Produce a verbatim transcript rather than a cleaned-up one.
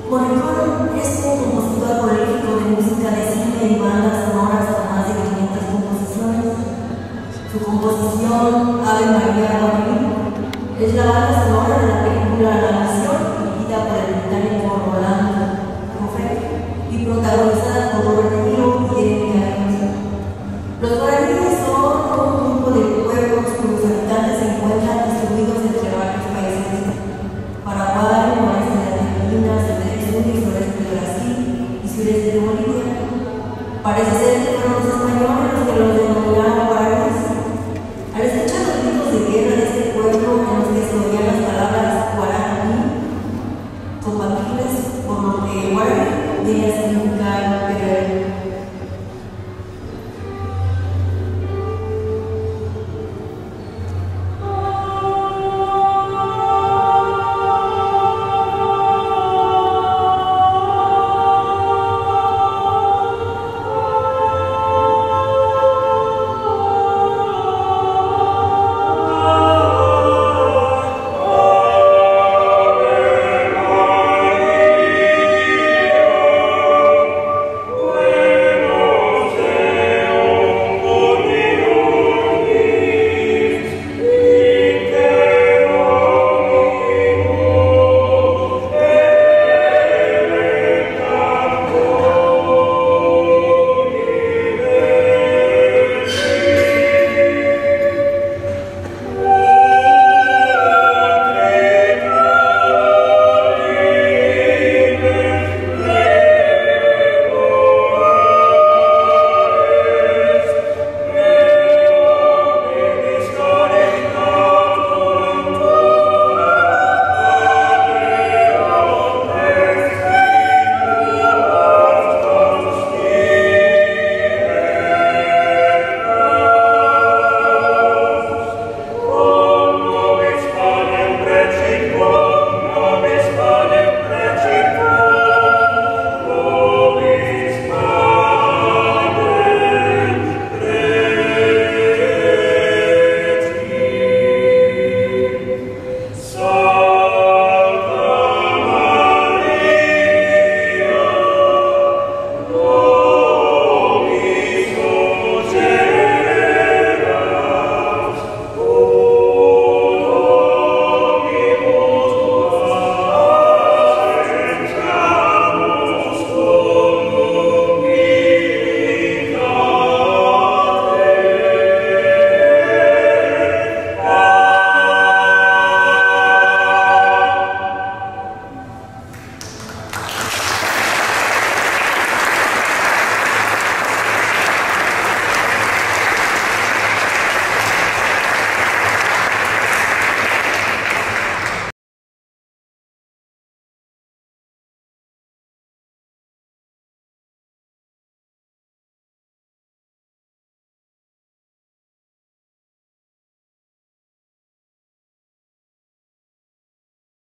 Morricone es un compositor prolífico de música de cine y bandas sonoras con más de quinientas composiciones. Su composición, Ave María Gabriel, es la banda sonora de la película La Nación, dirigida por el británico Roland Moffett y protagonizada por Robert De Niro y Jeremy Irons. Los guaraníes son un grupo de pueblos cuyos habitantes se encuentran distribuidos entre varios países: Paraguay, oeste de Argentina, sur y sureste de Brasil y sureste de Bolivia. Parece ser que fueron los españoles los que los denominaron guaraníes. Al escuchar los gritos de guerra de este pueblo en los que se oían las palabras guaraní, compatibles, por lo que guaraní viene a significar guerrero.